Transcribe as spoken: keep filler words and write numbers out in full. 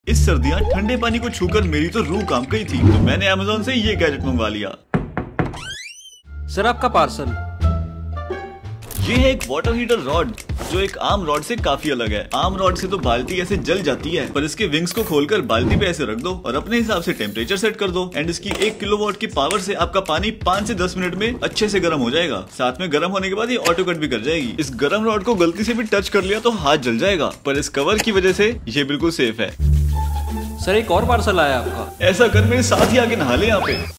इस सर्दियाँ ठंडे पानी को छूकर मेरी तो रूह कांप गई थी, तो मैंने अमेज़न से ये गैजेट मंगवा लिया। सर आपका पार्सल। ये है एक वाटर हीटर रॉड जो एक आम रॉड से काफी अलग है। आम रॉड से तो बाल्टी ऐसे जल जाती है, पर इसके विंग्स को खोलकर बाल्टी पे ऐसे रख दो और अपने हिसाब से टेम्परेचर सेट कर दो एंड इसकी एक किलोवाट की पावर से आपका पानी पाँच से दस मिनट में अच्छे से गर्म हो जाएगा। साथ में गर्म होने के बाद ये ऑटो कट भी कर जाएगी। इस गर्म रॉड को गलती से भी टच कर लिया तो हाथ जल जाएगा, पर इस कवर की वजह से ये बिल्कुल सेफ है। सर एक और पार्सल आया आपका। ऐसा कर मेरे साथ ही आके नहा ले यहाँ पे।